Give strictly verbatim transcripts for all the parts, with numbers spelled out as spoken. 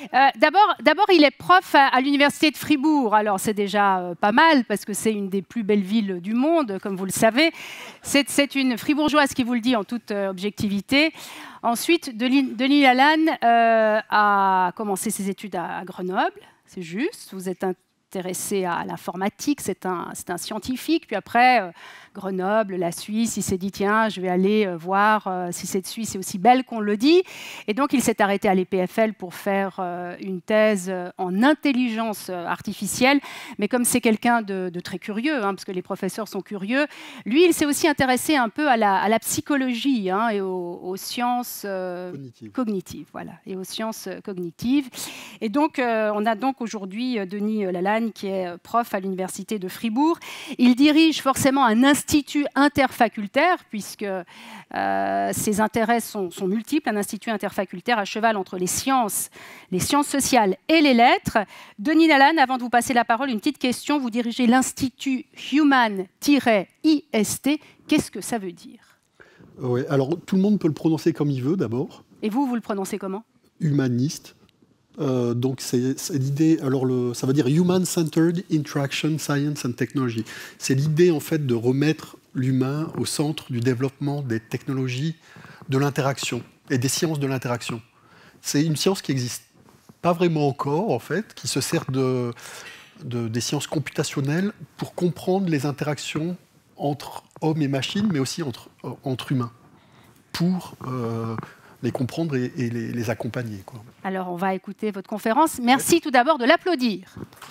Euh, D'abord, d'abord, il est prof à, à l'université de Fribourg. Alors, c'est déjà euh, pas mal parce que c'est une des plus belles villes du monde, comme vous le savez. C'est une fribourgeoise qui vous le dit en toute euh, objectivité. Ensuite, Denis, Denis Lalanne euh, a commencé ses études à, à Grenoble. C'est juste. Vous êtes intéressé à l'informatique. C'est un, c'est un scientifique. Puis après, euh, Grenoble, la Suisse, il s'est dit, tiens, je vais aller euh, voir euh, si cette Suisse est aussi belle qu'on le dit. Et donc, il s'est arrêté à l'E P F L pour faire euh, une thèse euh, en intelligence euh, artificielle. Mais comme c'est quelqu'un de, de très curieux, hein, parce que les professeurs sont curieux, lui, il s'est aussi intéressé un peu à la, à la psychologie hein, et aux, aux sciences euh, Cognitive. cognitives. Voilà, et aux sciences euh, cognitives. Et donc, euh, on a donc aujourd'hui euh, Denis Lalanne, qui est prof à l'université de Fribourg. Il dirige forcément un institut institut interfacultaire, puisque euh, ses intérêts sont, sont multiples, un institut interfacultaire à cheval entre les sciences, les sciences sociales et les lettres. Denis Lalanne, avant de vous passer la parole, une petite question. Vous dirigez l'Institut Human-I S T. Qu'est-ce que ça veut dire? Oui, alors tout le monde peut le prononcer comme il veut, d'abord. Et vous, vous le prononcez comment? Humaniste. Euh, donc c'est l'idée, alors le, ça veut dire Human-Centered Interaction, Science and Technology. C'est l'idée en fait de remettre l'humain au centre du développement des technologies de l'interaction et des sciences de l'interaction. C'est une science qui n'existe pas vraiment encore en fait, qui se sert de, de, des sciences computationnelles pour comprendre les interactions entre hommes et machines, mais aussi entre, entre humains, pour euh, les comprendre et, et les, les accompagner, quoi. Alors, on va écouter votre conférence. Merci ouais. tout d'abord de l'applaudir.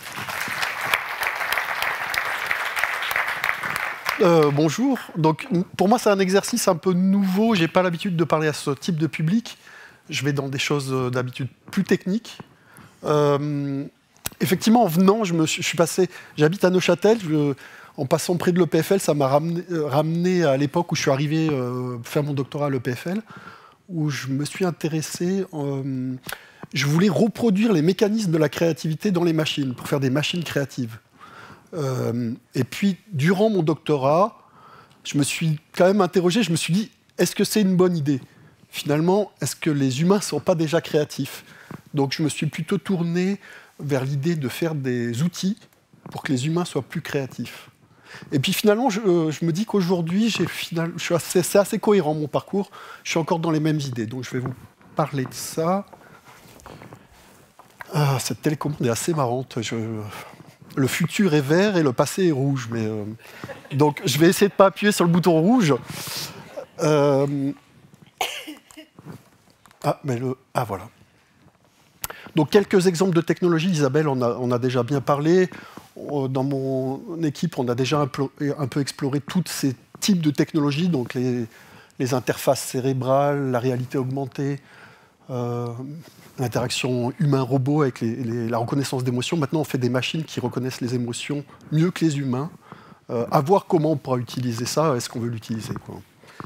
Euh, bonjour. Donc, pour moi, c'est un exercice un peu nouveau. Je n'ai pas l'habitude de parler à ce type de public. Je vais dans des choses d'habitude plus techniques. Euh, effectivement, en venant, je, me, je suis passé... J'habite à Neuchâtel. Je, en passant près de l'E P F L, ça m'a ramené, ramené à l'époque où je suis arrivé euh, faire mon doctorat à l'E P F L, où je me suis intéressé... Euh, je voulais reproduire les mécanismes de la créativité dans les machines, pour faire des machines créatives. Euh, et puis, durant mon doctorat, je me suis quand même interrogé, je me suis dit, est-ce que c'est une bonne idée? Finalement, est-ce que les humains ne sont pas déjà créatifs? Donc, je me suis plutôt tourné vers l'idée de faire des outils pour que les humains soient plus créatifs. Et puis finalement, je, euh, je me dis qu'aujourd'hui, c'est assez cohérent mon parcours, je suis encore dans les mêmes idées. Donc, je vais vous parler de ça. Ah, cette télécommande est assez marrante. Je... Le futur est vert et le passé est rouge. Mais, euh... Donc, je vais essayer de ne pas appuyer sur le bouton rouge. Euh... Ah, mais le... ah, voilà. Donc, quelques exemples de technologies. Isabelle en a, on a déjà bien parlé. Dans mon équipe, on a déjà un peu, un peu exploré tous ces types de technologies, donc les, les interfaces cérébrales, la réalité augmentée, euh, l'interaction humain-robot avec les, les, la reconnaissance d'émotions. Maintenant, on fait des machines qui reconnaissent les émotions mieux que les humains. Euh, à voir comment on pourra utiliser ça, est-ce qu'on veut l'utiliser, quoi.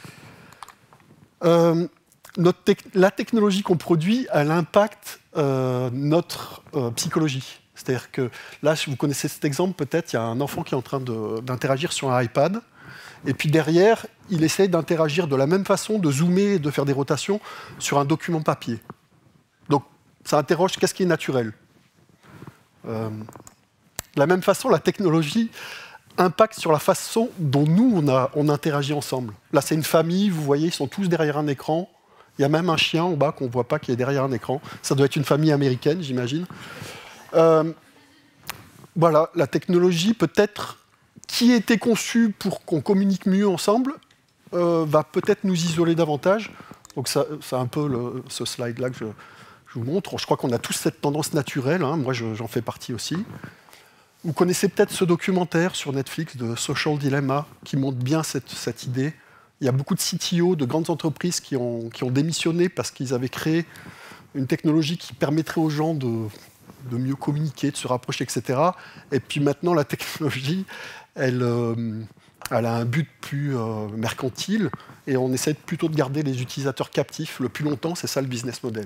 Euh, notre tec la technologie qu'on produit, elle impacte euh, notre euh, psychologie. C'est-à-dire que là, si vous connaissez cet exemple, peut-être, il y a un enfant qui est en train d'interagir sur un iPad, et puis derrière, il essaye d'interagir de la même façon, de zoomer, de faire des rotations sur un document papier. Donc, ça interroge qu'est-ce qui est naturel. Euh, de la même façon, la technologie impacte sur la façon dont nous, on, a, on interagit ensemble. Là, c'est une famille, vous voyez, ils sont tous derrière un écran. Il y a même un chien en bas qu'on ne voit pas qui est derrière un écran. Ça doit être une famille américaine, j'imagine. Euh, voilà, la technologie, peut-être, qui a été conçue pour qu'on communique mieux ensemble, euh, va peut-être nous isoler davantage. Donc, c'est un peu le, ce slide-là que je, je vous montre. Je crois qu'on a tous cette tendance naturelle. Hein. Moi, j'en fais partie aussi. Vous connaissez peut-être ce documentaire sur Netflix de Social Dilemma qui montre bien cette, cette idée. Il y a beaucoup de C T O de grandes entreprises qui ont, qui ont démissionné parce qu'ils avaient créé une technologie qui permettrait aux gens de, de mieux communiquer, de se rapprocher, et cetera. Et puis maintenant, la technologie, elle, euh, elle a un but plus euh, mercantile et on essaie plutôt de garder les utilisateurs captifs le plus longtemps. C'est ça le business model.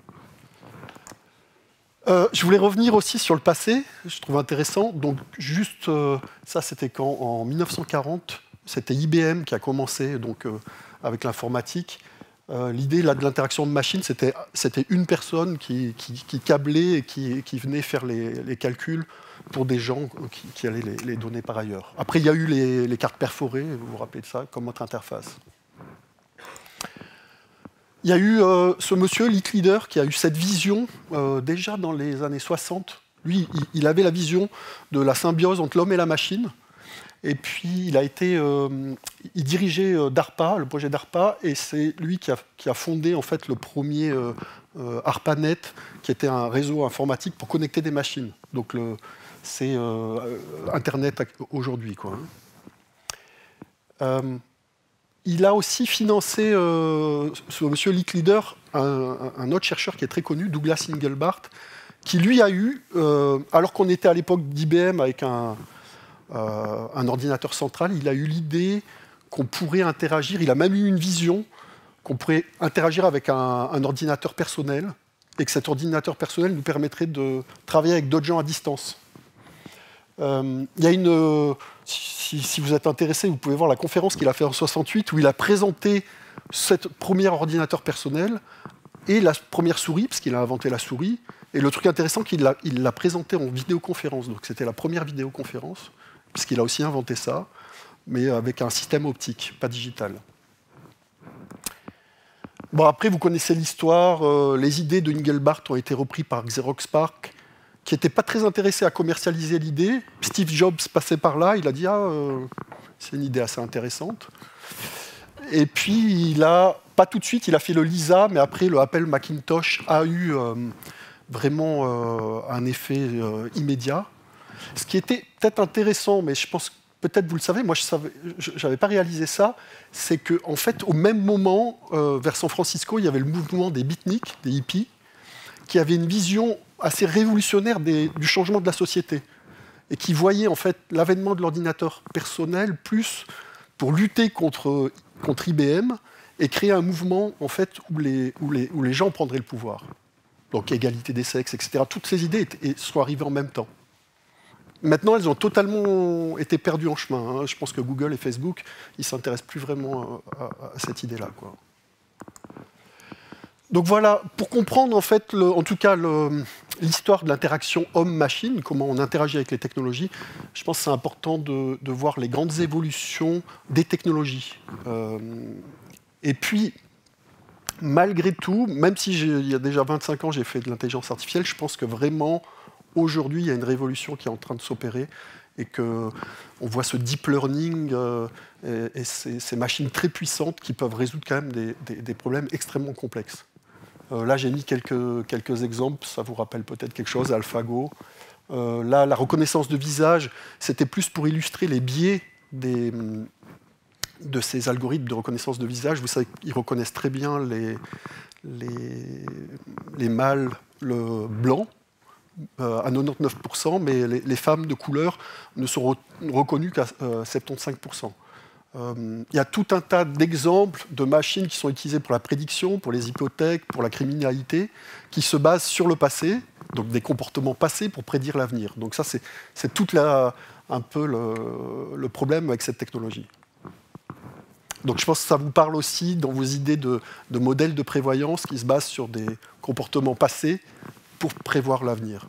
Euh, je voulais revenir aussi sur le passé, je trouve intéressant. Donc, juste, euh, ça, c'était quand en mille neuf cent quarante, c'était I B M qui a commencé donc, euh, avec l'informatique. Euh, L'idée là, de l'interaction de machine, c'était une personne qui, qui, qui câblait et qui, qui venait faire les, les calculs pour des gens qui, qui allaient les, les donner par ailleurs. Après, il y a eu les, les cartes perforées, vous vous rappelez de ça, comme autre interface. Il y a eu euh, ce monsieur, Licklider, qui a eu cette vision euh, déjà dans les années soixante. Lui, il, il avait la vision de la symbiose entre l'homme et la machine. Et puis, il a été, euh, il dirigeait euh, DARPA, le projet DARPA, et c'est lui qui a, qui a fondé en fait le premier euh, euh, ARPANET, qui était un réseau informatique pour connecter des machines. Donc, c'est euh, Internet aujourd'hui, quoi. Euh, il a aussi financé, euh, ce monsieur Licklider, un, un autre chercheur qui est très connu, Douglas Engelbart, qui lui a eu, euh, alors qu'on était à l'époque d'I B M avec un Euh, un ordinateur central, il a eu l'idée qu'on pourrait interagir, il a même eu une vision qu'on pourrait interagir avec un, un ordinateur personnel et que cet ordinateur personnel nous permettrait de travailler avec d'autres gens à distance. Euh, il y a une, euh, si, si vous êtes intéressé, vous pouvez voir la conférence qu'il a fait en soixante-huit où il a présenté ce premier ordinateur personnel et la première souris, parce qu'il a inventé la souris. Et le truc intéressant, c'est qu'il l'a il l'a présenté en vidéoconférence. Donc c'était la première vidéoconférence, puisqu'il a aussi inventé ça, mais avec un système optique, pas digital. Bon, après, vous connaissez l'histoire. Euh, les idées de Engelbart ont été reprises par Xerox PARC, qui n'était pas très intéressé à commercialiser l'idée. Steve Jobs passait par là, il a dit « Ah, euh, c'est une idée assez intéressante ». Et puis, il a, pas tout de suite, il a fait le Lisa, mais après, le Apple Macintosh a eu euh, vraiment euh, un effet euh, immédiat. Ce qui était peut-être intéressant, mais je pense que peut-être vous le savez, moi je n'avais pas réalisé ça, c'est qu'en en fait, au même moment, euh, vers San Francisco, il y avait le mouvement des beatniks, des hippies, qui avaient une vision assez révolutionnaire des, du changement de la société, et qui voyaient en fait l'avènement de l'ordinateur personnel plus pour lutter contre, contre I B M et créer un mouvement en fait, où, les, où, les, où les gens prendraient le pouvoir. Donc égalité des sexes, et cetera. Toutes ces idées étaient, sont arrivées en même temps. Maintenant, elles ont totalement été perdues en chemin. Hein. Je pense que Google et Facebook, ils ne s'intéressent plus vraiment à, à, à cette idée-là, quoi. Donc voilà, pour comprendre en fait, le, en tout cas, l'histoire de l'interaction homme-machine, comment on interagit avec les technologies, je pense que c'est important de, de voir les grandes évolutions des technologies. Euh, et puis, malgré tout, même si il y a déjà vingt-cinq ans, j'ai fait de l'intelligence artificielle, je pense que vraiment, aujourd'hui, il y a une révolution qui est en train de s'opérer et qu'on voit ce deep learning euh, et, et ces, ces machines très puissantes qui peuvent résoudre quand même des, des, des problèmes extrêmement complexes. Euh, là, j'ai mis quelques, quelques exemples, ça vous rappelle peut-être quelque chose, AlphaGo. Euh, là, la reconnaissance de visage, c'était plus pour illustrer les biais des, de ces algorithmes de reconnaissance de visage. Vous savez qu'ils reconnaissent très bien les, les, les mâles le blanc, à quatre-vingt-dix-neuf pour cent, mais les, les femmes de couleur ne sont re, reconnues qu'à euh, soixante-quinze pour cent. Euh, il y a tout un tas d'exemples de machines qui sont utilisées pour la prédiction, pour les hypothèques, pour la criminalité, qui se basent sur le passé, donc des comportements passés pour prédire l'avenir. Donc ça, c'est tout la, un peu le, le problème avec cette technologie. Donc je pense que ça vous parle aussi dans vos idées de, de modèles de prévoyance qui se basent sur des comportements passés pour prévoir l'avenir.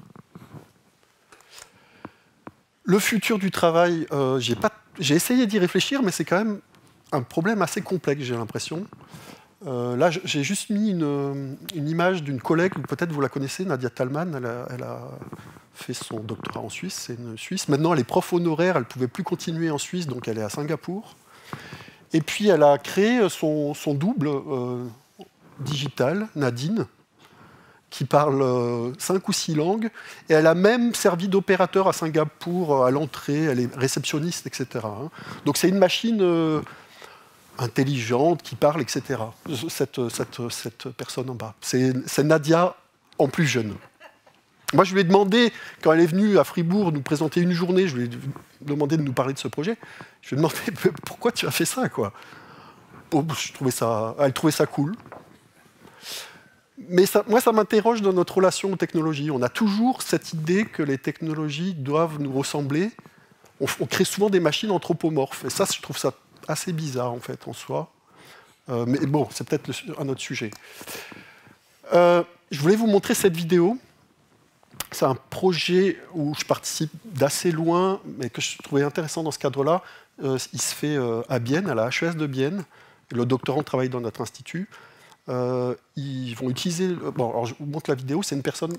Le futur du travail, euh, j'ai pas, j'ai essayé d'y réfléchir, mais c'est quand même un problème assez complexe, j'ai l'impression. Euh, là, j'ai juste mis une, une image d'une collègue, peut-être vous la connaissez, Nadia Talman, elle a, elle a fait son doctorat en Suisse, c'est une Suisse. Maintenant, elle est prof honoraire, elle ne pouvait plus continuer en Suisse, donc elle est à Singapour. Et puis, elle a créé son, son double euh, digital, Nadine, qui parle euh, cinq ou six langues, et elle a même servi d'opérateur à Singapour à l'entrée, elle est réceptionniste, et cetera. Hein. Donc c'est une machine euh, intelligente qui parle, et cetera. Cette, cette, cette personne en bas. C'est Nadia en plus jeune. Moi, je lui ai demandé, quand elle est venue à Fribourg nous présenter une journée, je lui ai demandé de nous parler de ce projet, je lui ai demandé pourquoi tu as fait ça, quoi. Oh, je trouvais ça, elle trouvait ça cool. Mais ça, moi, ça m'interroge dans notre relation aux technologies. On a toujours cette idée que les technologies doivent nous ressembler. On, on crée souvent des machines anthropomorphes. Et ça, je trouve ça assez bizarre, en fait, en soi. Euh, mais bon, c'est peut-être un autre sujet. Euh, je voulais vous montrer cette vidéo. C'est un projet où je participe d'assez loin, mais que je trouvais intéressant dans ce cadre-là. Euh, il se fait euh, à Bienne, à la H E S de Bienne. Le doctorant travaille dans notre institut. Euh, ils vont utiliser... Bon, alors je vous montre la vidéo. C'est une personne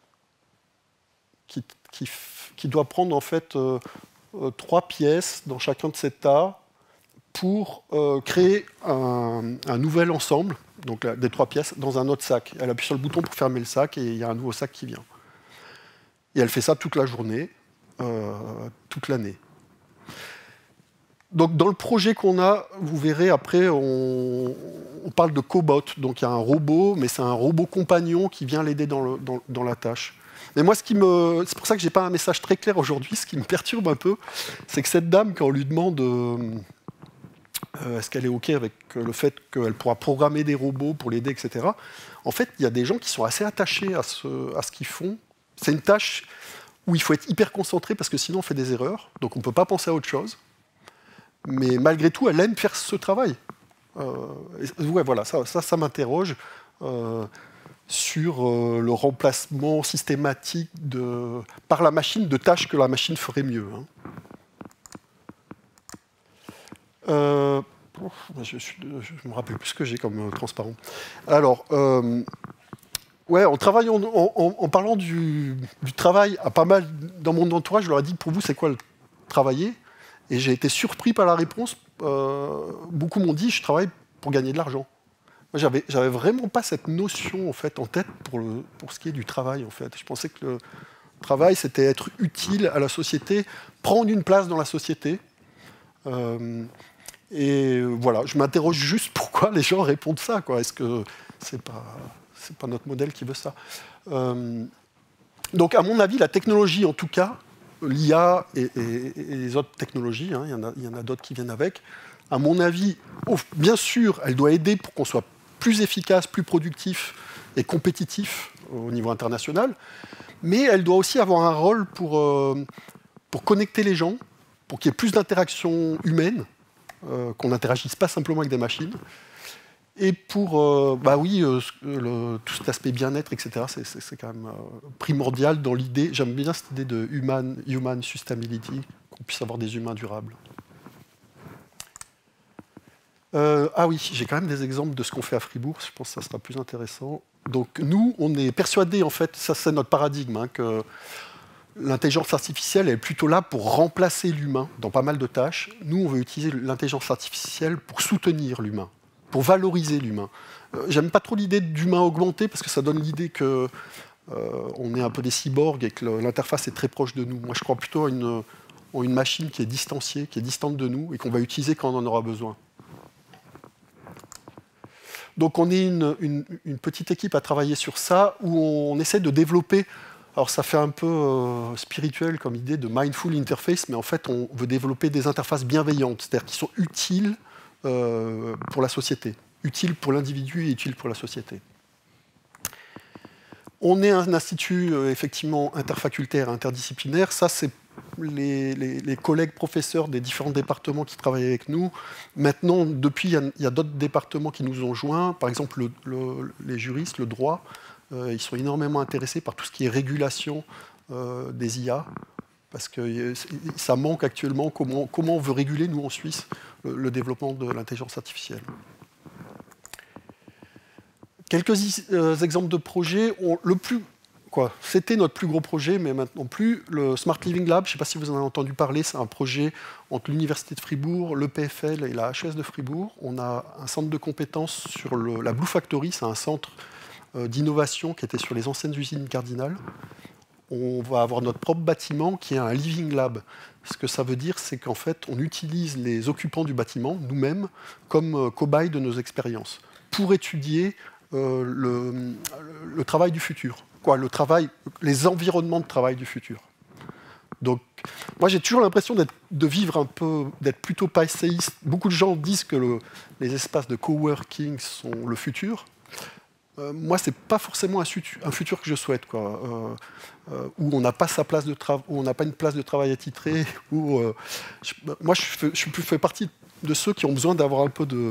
qui, qui, qui doit prendre en fait euh, euh, trois pièces dans chacun de ces tas pour euh, créer un, un nouvel ensemble, donc là, des trois pièces, dans un autre sac. Elle appuie sur le bouton pour fermer le sac et il y a un nouveau sac qui vient. Et elle fait ça toute la journée, euh, toute l'année. Donc dans le projet qu'on a, vous verrez après, on, on parle de cobot. Donc il y a un robot, mais c'est un robot compagnon qui vient l'aider dans, le, dans, dans la tâche. Mais moi, ce qui me, c'est pour ça que j'ai pas un message très clair aujourd'hui. Ce qui me perturbe un peu, c'est que cette dame, quand on lui demande euh, est-ce qu'elle est OK avec le fait qu'elle pourra programmer des robots pour l'aider, et cetera. En fait, il y a des gens qui sont assez attachés à ce, à ce qu'ils font. C'est une tâche où il faut être hyper concentré parce que sinon on fait des erreurs. Donc on ne peut pas penser à autre chose. Mais malgré tout, elle aime faire ce travail. Euh, ouais, voilà, ça, ça, ça m'interroge euh, sur euh, le remplacement systématique de, par la machine de tâches que la machine ferait mieux. Hein. Euh, je ne me rappelle plus ce que j'ai comme euh, transparent. Alors, euh, ouais, en, travaillant, en, en, en parlant du, du travail, à pas mal dans mon entourage, je leur ai dit, pour vous, c'est quoi le travailler? Et j'ai été surpris par la réponse. Euh, beaucoup m'ont dit, je travaille pour gagner de l'argent. Moi, j'avais, j'avais vraiment pas cette notion en fait en tête pour, le, pour ce qui est du travail. En fait, je pensais que le travail, c'était être utile à la société, prendre une place dans la société. Euh, et voilà, je m'interroge juste pourquoi les gens répondent ça. Quoi. Est-ce que c'est pas, c'est pas notre modèle qui veut ça? euh, Donc, à mon avis, la technologie, en tout cas, l'I A et, et, et les autres technologies, hein, il y en a, il y en a d'autres qui viennent avec. À mon avis, oh, bien sûr, elle doit aider pour qu'on soit plus efficace, plus productif et compétitif au niveau international, mais elle doit aussi avoir un rôle pour, euh, pour connecter les gens, pour qu'il y ait plus d'interactions humaines, euh, qu'on n'interagisse pas simplement avec des machines, et pour, euh, bah oui, euh, le, tout cet aspect bien-être, et cetera, c'est, c'est, c'est quand même euh, primordial dans l'idée. J'aime bien cette idée de human, human sustainability, qu'on puisse avoir des humains durables. Euh, ah oui, j'ai quand même des exemples de ce qu'on fait à Fribourg, je pense que ça sera plus intéressant. Donc nous, on est persuadés, en fait, ça c'est notre paradigme, hein, que l'intelligence artificielle est plutôt là pour remplacer l'humain dans pas mal de tâches. Nous, on veut utiliser l'intelligence artificielle pour soutenir l'humain, pour valoriser l'humain. Euh, j'aime pas trop l'idée d'humain augmenté, parce que ça donne l'idée que euh, on est un peu des cyborgs et que le, l'interface est très proche de nous. Moi, je crois plutôt à une, à une machine qui est distanciée, qui est distante de nous, et qu'on va utiliser quand on en aura besoin. Donc on est une, une, une petite équipe à travailler sur ça, où on, on essaie de développer, alors ça fait un peu euh, spirituel comme idée de mindful interface, mais en fait on veut développer des interfaces bienveillantes, c'est-à-dire qui sont utiles euh, pour la société, utiles pour l'individu et utiles pour la société. On est un institut euh, effectivement interfacultaire, interdisciplinaire, ça c'est Les, les, les collègues professeurs des différents départements qui travaillent avec nous. Maintenant, depuis, il y a, il y a d'autres départements qui nous ont joints. Par exemple, le, le, les juristes, le droit, euh, ils sont énormément intéressés par tout ce qui est régulation euh, des I A, parce que euh, ça manque actuellement. Comment, comment on veut réguler, nous, en Suisse, le, le développement de l'intelligence artificielle. Quelques euh, exemples de projets. On, le plus... Quoi. C'était notre plus gros projet, mais maintenant plus. Le Smart Living Lab, je ne sais pas si vous en avez entendu parler, c'est un projet entre l'Université de Fribourg, l'E P F L et la H E S de Fribourg. On a un centre de compétences sur le, la Blue Factory, c'est un centre euh, d'innovation qui était sur les anciennes usines Cardinal. On va avoir notre propre bâtiment qui est un Living Lab. Ce que ça veut dire, c'est qu'en fait, on utilise les occupants du bâtiment, nous-mêmes, comme euh, cobayes de nos expériences, pour étudier euh, le, le travail du futur. Quoi, le travail, les environnements de travail du futur. Donc, moi, j'ai toujours l'impression d'être, de vivre un peu, d'être plutôt passéiste. Beaucoup de gens disent que le, les espaces de coworking sont le futur. Euh, moi, c'est pas forcément un, un futur que je souhaite, quoi. Euh, euh, où on n'a pas sa place de travail, où on n'a pas une place de travail attitrée. Où, euh, je, moi, je fais, je fais partie de ceux qui ont besoin d'avoir un peu de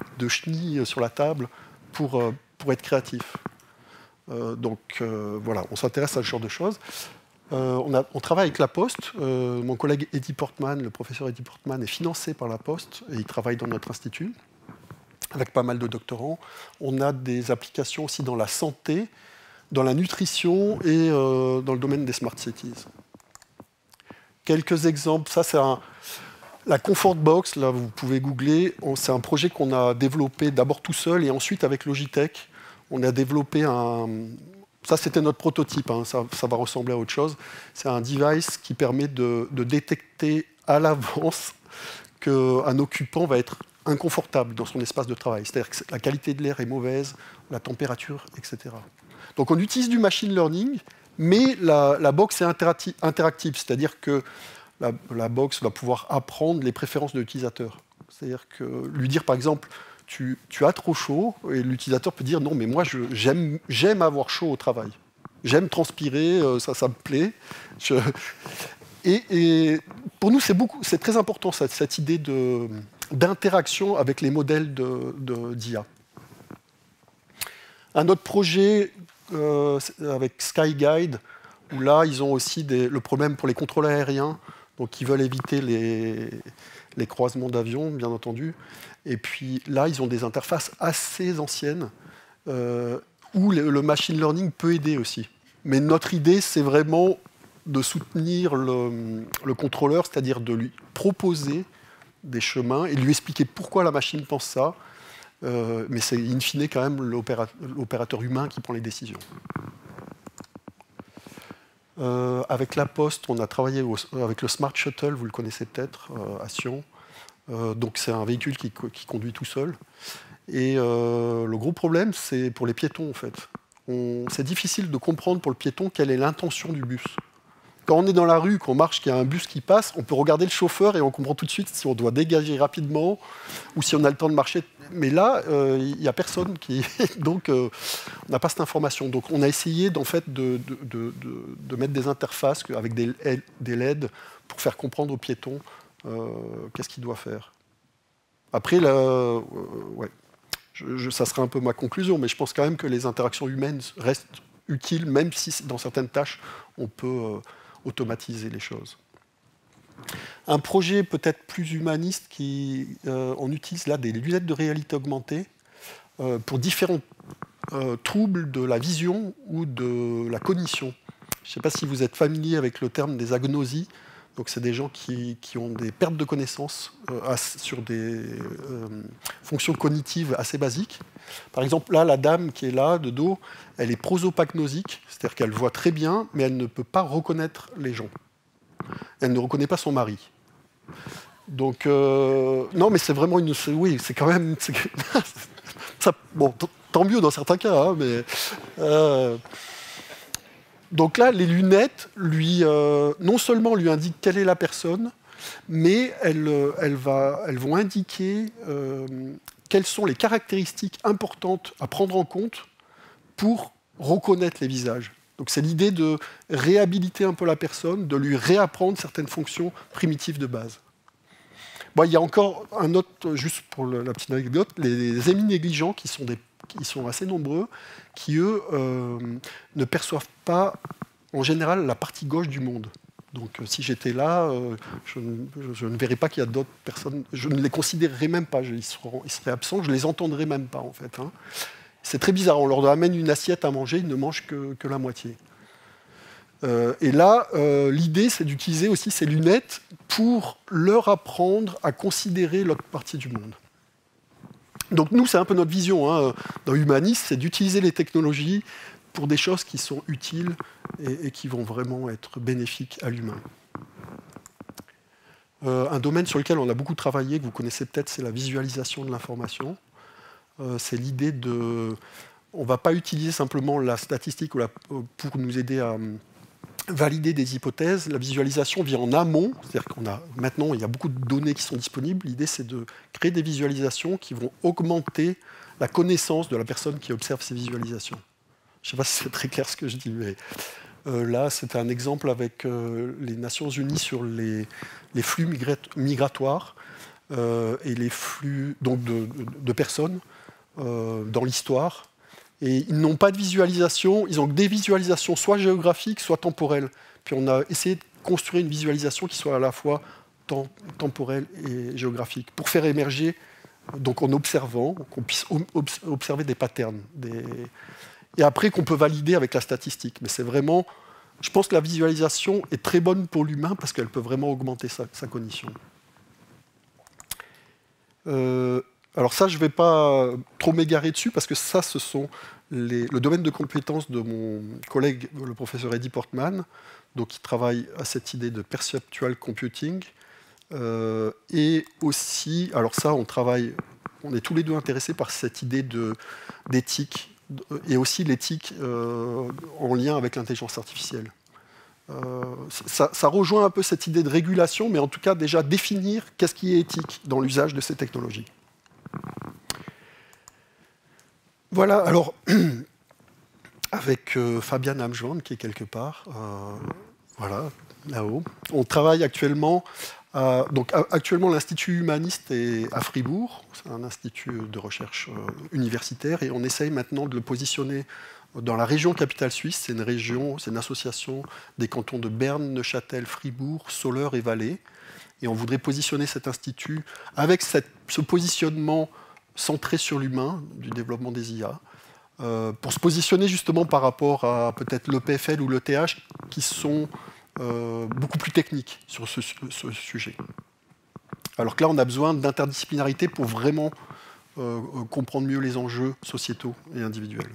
de chenilles sur la table pour, euh, pour être créatif. Euh, donc euh, voilà, on s'intéresse à ce genre de choses. Euh, on, a, on travaille avec la Poste. Euh, mon collègue Eddie Portman, le professeur Eddie Portman, est financé par la Poste et il travaille dans notre institut avec pas mal de doctorants. On a des applications aussi dans la santé, dans la nutrition et euh, dans le domaine des smart cities. Quelques exemples. Ça, c'est un, la Comfort Box. Là, vous pouvez googler. C'est un projet qu'on a développé d'abord tout seul et ensuite avec Logitech. On a développé un... Ça, c'était notre prototype, hein, ça, ça va ressembler à autre chose. C'est un device qui permet de, de détecter à l'avance qu'un occupant va être inconfortable dans son espace de travail. C'est-à-dire que la qualité de l'air est mauvaise, la température, et cetera. Donc on utilise du machine learning, mais la, la box est interactive, interactive c'est-à-dire que la, la box va pouvoir apprendre les préférences de l'utilisateur. C'est-à-dire que lui dire, par exemple, Tu, tu as trop chaud, et l'utilisateur peut dire non, mais moi j'aime avoir chaud au travail. J'aime transpirer, euh, ça, ça me plaît. Je... Et, et pour nous, c'est beaucoup, c'est très important cette, cette idée d'interaction avec les modèles de, de, d'I A. Un autre projet euh, avec SkyGuide, où là, ils ont aussi des, le problème pour les contrôles aériens, donc ils veulent éviter les, les croisements d'avions, bien entendu. Et puis là, ils ont des interfaces assez anciennes euh, où le, le machine learning peut aider aussi. Mais notre idée, c'est vraiment de soutenir le, le contrôleur, c'est-à-dire de lui proposer des chemins et de lui expliquer pourquoi la machine pense ça. Euh, mais c'est in fine quand même l'opérateur humain qui prend les décisions. Euh, avec la Poste, on a travaillé au, avec le Smart Shuttle, vous le connaissez peut-être, euh, à Sion. Euh, donc c'est un véhicule qui, qui conduit tout seul. Et euh, le gros problème, c'est pour les piétons, en fait. C'est difficile de comprendre pour le piéton quelle est l'intention du bus. Quand on est dans la rue, qu'on marche, qu'il y a un bus qui passe, on peut regarder le chauffeur et on comprend tout de suite si on doit dégager rapidement ou si on a le temps de marcher. Mais là, il euh, n'y a personne qui... Donc, euh, on n'a pas cette information. Donc, on a essayé, en fait, de, de, de, de mettre des interfaces avec des, des L E D pour faire comprendre aux piétons euh, qu'est-ce qu'il doit faire. Après, là, euh, ouais, je, je, ça sera un peu ma conclusion, mais je pense quand même que les interactions humaines restent utiles, même si dans certaines tâches, on peut... Euh, automatiser les choses. Un projet peut-être plus humaniste, qui, euh, on utilise là des lunettes de réalité augmentée euh, pour différents euh, troubles de la vision ou de la cognition. Je ne sais pas si vous êtes familier avec le terme des agnosies. Donc, c'est des gens qui, qui ont des pertes de connaissances euh, sur des euh, fonctions cognitives assez basiques. Par exemple, là, la dame qui est là, de dos, elle est prosopagnosique, c'est-à-dire qu'elle voit très bien, mais elle ne peut pas reconnaître les gens. Elle ne reconnaît pas son mari. Donc, euh, non, mais c'est vraiment une... Oui, c'est quand même... ça, bon, tant mieux dans certains cas, hein, mais... Euh, Donc là, les lunettes, lui, euh, non seulement lui indiquent quelle est la personne, mais elles, elles, va, elles vont indiquer euh, quelles sont les caractéristiques importantes à prendre en compte pour reconnaître les visages. Donc c'est l'idée de réhabiliter un peu la personne, de lui réapprendre certaines fonctions primitives de base. Bon, il y a encore un autre, juste pour le, la petite anecdote, les, les émis négligents qui sont des qui sont assez nombreux, qui, eux, euh, ne perçoivent pas, en général, la partie gauche du monde. Donc, euh, si j'étais là, euh, je, je, je ne verrais pas qu'il y a d'autres personnes, je ne les considérerais même pas, je, ils, seront, ils seraient absents, je ne les entendrais même pas, en fait. Hein. C'est très bizarre, on leur amène une assiette à manger, ils ne mangent que, que la moitié. Euh, et là, euh, l'idée, c'est d'utiliser aussi ces lunettes pour leur apprendre à considérer l'autre partie du monde. Donc nous, c'est un peu notre vision hein, dans Humanis, c'est d'utiliser les technologies pour des choses qui sont utiles et, et qui vont vraiment être bénéfiques à l'humain. Euh, un domaine sur lequel on a beaucoup travaillé, que vous connaissez peut-être, c'est la visualisation de l'information. Euh, c'est l'idée de... On ne va pas utiliser simplement la statistique ou la, pour nous aider à valider des hypothèses. La visualisation vient en amont, c'est-à-dire qu'on a maintenant il y a beaucoup de données qui sont disponibles. L'idée c'est de créer des visualisations qui vont augmenter la connaissance de la personne qui observe ces visualisations. Je ne sais pas si c'est très clair ce que je dis, mais euh, là c'était un exemple avec euh, les Nations Unies sur les, les flux migratoires. euh, et les flux donc de, de, de personnes euh, dans l'histoire. Et ils n'ont pas de visualisation, ils ont des visualisations soit géographiques, soit temporelles. Puis on a essayé de construire une visualisation qui soit à la fois tem temporelle et géographique, pour faire émerger, donc en observant, qu'on puisse observer des patterns. Des... Et après qu'on peut valider avec la statistique. Mais c'est vraiment, je pense que la visualisation est très bonne pour l'humain parce qu'elle peut vraiment augmenter sa, sa cognition. Euh, alors ça, je ne vais pas trop m'égarer dessus parce que ça, ce sont les, le domaine de compétences de mon collègue, le professeur Eddie Portman, donc qui travaille à cette idée de perceptual computing. Euh, et aussi, alors ça, on travaille, on est tous les deux intéressés par cette idée d'éthique, et aussi l'éthique euh, en lien avec l'intelligence artificielle. Euh, ça, ça rejoint un peu cette idée de régulation, mais en tout cas déjà définir qu'est-ce qui est éthique dans l'usage de ces technologies. Voilà, alors, avec euh, Fabian Amjwan, qui est quelque part, euh, voilà, là-haut, on travaille actuellement, à, donc actuellement l'Institut humaniste est à Fribourg, c'est un institut de recherche euh, universitaire, et on essaye maintenant de le positionner dans la région capitale suisse. C'est une région, c'est une association des cantons de Berne, Neuchâtel, Fribourg, Soleure et Valais, et on voudrait positionner cet institut avec cette, ce positionnement centré sur l'humain, du développement des I A, euh, pour se positionner justement par rapport à peut-être l'E P F L ou l'E T H, qui sont euh, beaucoup plus techniques sur ce, ce sujet. Alors que là, on a besoin d'interdisciplinarité pour vraiment euh, comprendre mieux les enjeux sociétaux et individuels.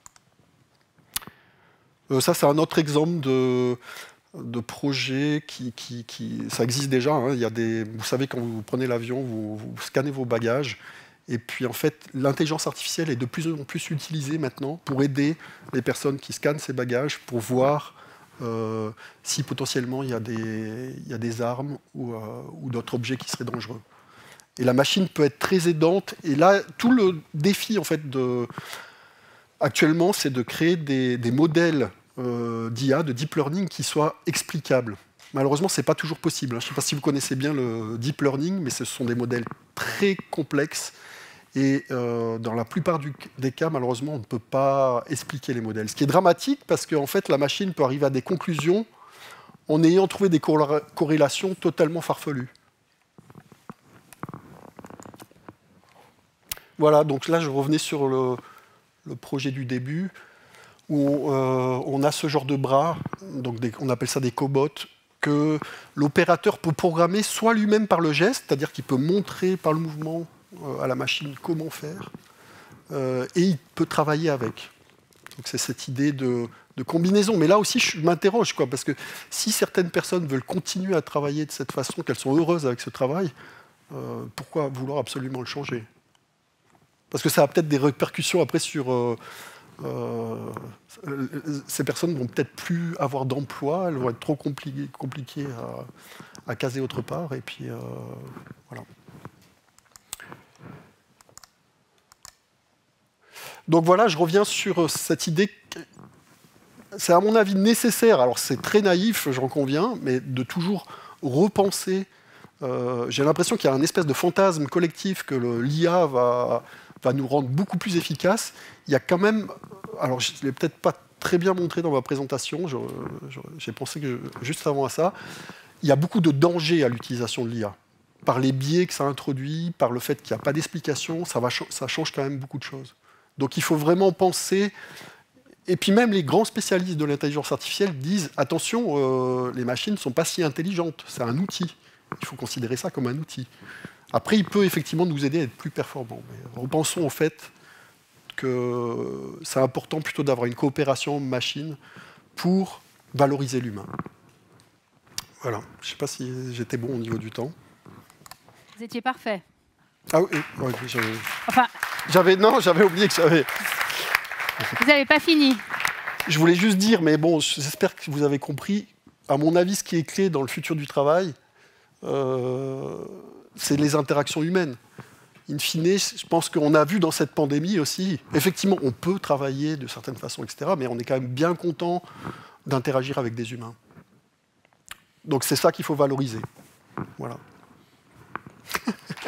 Euh, ça, c'est un autre exemple de, de projet qui, qui, qui... Ça existe déjà. Hein, il y a des, vous savez, quand vous prenez l'avion, vous, vous scannez vos bagages. Et puis, en fait, l'intelligence artificielle est de plus en plus utilisée maintenant pour aider les personnes qui scannent ces bagages pour voir euh, si potentiellement il y a des, il y a des armes ou, euh, ou d'autres objets qui seraient dangereux. Et la machine peut être très aidante. Et là, tout le défi, en fait, de, actuellement, c'est de créer des, des modèles euh, d'I A, de deep learning, qui soient explicables. Malheureusement, ce n'est pas toujours possible. Je ne sais pas si vous connaissez bien le deep learning, mais ce sont des modèles très complexes. Et euh, dans la plupart du, des cas, malheureusement, on ne peut pas expliquer les modèles. Ce qui est dramatique, parce qu'en fait, la machine peut arriver à des conclusions en ayant trouvé des corrélations totalement farfelues. Voilà, donc là, je revenais sur le, le projet du début, où euh, on a ce genre de bras, donc des, on appelle ça des cobots, que l'opérateur peut programmer soit lui-même par le geste, c'est-à-dire qu'il peut montrer par le mouvement à la machine comment faire, euh, et il peut travailler avec. Donc c'est cette idée de, de combinaison. Mais là aussi, je m'interroge, quoi, parce que si certaines personnes veulent continuer à travailler de cette façon, qu'elles sont heureuses avec ce travail, euh, pourquoi vouloir absolument le changer? Parce que ça a peut-être des répercussions après sur... Euh, euh, ces personnes vont peut-être plus avoir d'emploi, elles vont être trop compli compliquées à, à caser autre part, et puis euh, voilà. Donc voilà, je reviens sur cette idée, c'est à mon avis nécessaire, alors c'est très naïf, j'en conviens, mais de toujours repenser. Euh, j'ai l'impression qu'il y a un espèce de fantasme collectif que l'I A va, va nous rendre beaucoup plus efficaces. Il y a quand même, alors je ne l'ai peut-être pas très bien montré dans ma présentation, j'ai pensé que juste avant à ça, il y a beaucoup de dangers à l'utilisation de l'I A. Par les biais que ça introduit, par le fait qu'il n'y a pas d'explication, ça, ça change quand même beaucoup de choses. Donc il faut vraiment penser, et puis même les grands spécialistes de l'intelligence artificielle disent « Attention, euh, les machines ne sont pas si intelligentes, c'est un outil. Il faut considérer ça comme un outil. » Après, il peut effectivement nous aider à être plus performants. Mais repensons au fait que c'est important plutôt d'avoir une coopération machine pour valoriser l'humain. Voilà, je ne sais pas si j'étais bon au niveau du temps. Vous étiez parfait. Ah oui, oui j'avais... Enfin... J'avais, non, j'avais oublié que j'avais... Vous n'avez pas fini. Je voulais juste dire, mais bon, j'espère que vous avez compris, à mon avis, ce qui est clé dans le futur du travail, euh, c'est les interactions humaines. In fine, je pense qu'on a vu dans cette pandémie aussi, effectivement, on peut travailler de certaines façons, et cetera, mais on est quand même bien content d'interagir avec des humains. Donc c'est ça qu'il faut valoriser. Voilà.